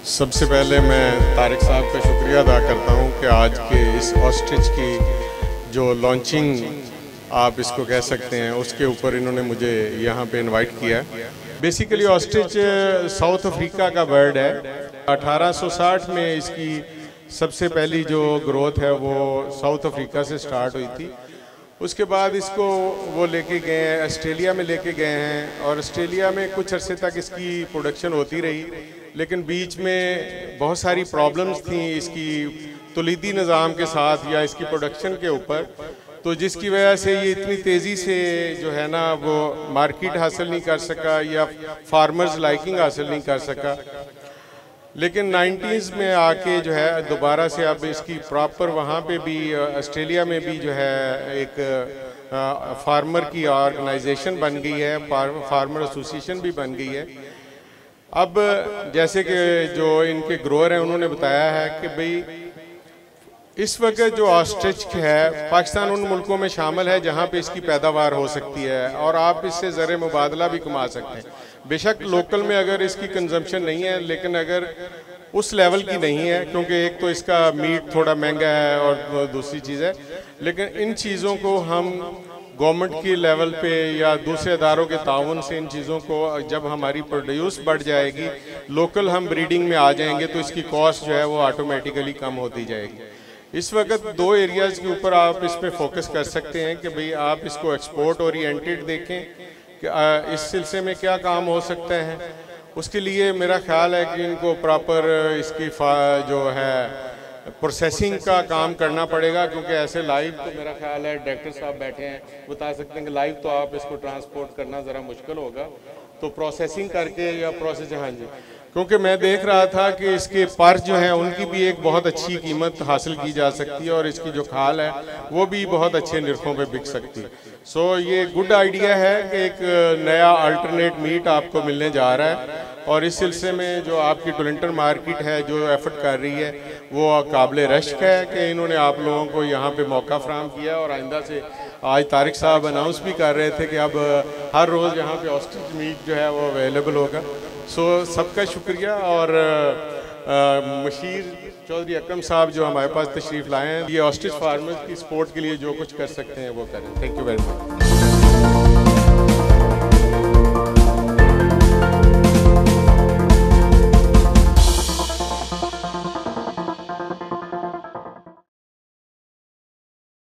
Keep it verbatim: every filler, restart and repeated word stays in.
सबसे पहले मैं तारिक साहब का शुक्रिया अदा करता हूं कि आज के इस ऑस्ट्रिच की जो लॉन्चिंग आप इसको कह सकते हैं उसके ऊपर इन्होंने मुझे यहाँ पे इनवाइट किया है। बेसिकली ऑस्ट्रिच साउथ अफ्रीका का बर्ड है। अठारह सौ साठ में इसकी सबसे पहली जो ग्रोथ है वो साउथ अफ्रीका से स्टार्ट हुई थी। उसके बाद इसको वो लेके गए हैं, ऑस्ट्रेलिया में लेके गए हैं और ऑस्ट्रेलिया में कुछ अरसे तक इसकी प्रोडक्शन होती रही, लेकिन बीच में बहुत सारी प्रॉब्लम्स थी इसकी तौलीदी निज़ाम के साथ या इसकी प्रोडक्शन के ऊपर, तो जिसकी वजह से ये इतनी तेज़ी से जो है ना वो मार्केट हासिल नहीं कर सका या फार्मर्स लाइकिंग हासिल नहीं कर सका। लेकिन नाइन्टीज़ में आके जो है दोबारा से अब इसकी प्रॉपर वहाँ पे भी ऑस्ट्रेलिया में भी जो है एक फार्मर की ऑर्गेनाइजेशन बन गई है, फार्मर एसोसिएशन भी बन गई है। अब जैसे कि जो इनके ग्रोअर हैं उन्होंने बताया है कि भाई इस वक्त जो ऑस्ट्रिच है पाकिस्तान उन मुल्कों में शामिल है जहाँ पे इसकी पैदावार हो सकती है और आप इससे ज़र मुबादला भी कमा सकते हैं। बेशक लोकल में अगर इसकी कंजम्पशन नहीं है, लेकिन अगर उस लेवल की नहीं है, क्योंकि एक तो इसका मीट थोड़ा महंगा है और दूसरी चीज़ है, लेकिन इन चीज़ों को हम गवर्नमेंट की लेवल पे या दूसरे अदारों के ताउन से इन चीज़ों को जब हमारी प्रोड्यूस बढ़ जाएगी, लोकल हम ब्रीडिंग में आ जाएंगे तो इसकी कॉस्ट जो है वो ऑटोमेटिकली कम होती जाएगी। इस वक्त दो एरियाज़ के ऊपर आप इस पर फोकस कर सकते हैं कि भाई आप इसको एक्सपोर्ट ओरिएंटेड देखें कि इस सिलसिले में क्या काम हो सकता है। उसके लिए मेरा ख्याल है कि इनको प्रॉपर इसकी जो है प्रोसेसिंग का काम करना पड़ेगा, क्योंकि ऐसे लाइव तो मेरा ख्याल है डायरेक्टर साहब बैठे हैं बता सकते हैं कि लाइव तो आप इसको ट्रांसपोर्ट करना ज़रा मुश्किल होगा, तो प्रोसेसिंग करके या प्रोसेस हाँ जी, क्योंकि मैं देख रहा था कि इसके पर जो हैं उनकी भी एक बहुत अच्छी कीमत हासिल की जा सकती है और इसकी जो खाल है वो भी बहुत अच्छे निरखों पे बिक सकती है। सो so, ये गुड आइडिया है कि एक नया अल्टरनेट मीट आपको मिलने जा रहा है और इस सिलसिले में जो आपकी टोलिंटन मार्केट है जो एफर्ट कर रही है वो काबिल रश्क है कि इन्होंने आप लोगों को यहाँ पे मौका फराहम किया और आइंदा से आज तारिक साहब अनाउंस भी कर रहे थे कि अब हर रोज़ यहाँ पे ऑस्ट्रिच मीट जो है वो अवेलेबल होगा। सो so, सबका शुक्रिया और मशीर चौधरी अकरम साहब जो हमारे पास तशरीफ़ लाए हैं, ये ऑस्ट्रिच फार्मर्स की सपोर्ट के लिए जो कुछ कर सकते हैं वो करें। Thank you very much.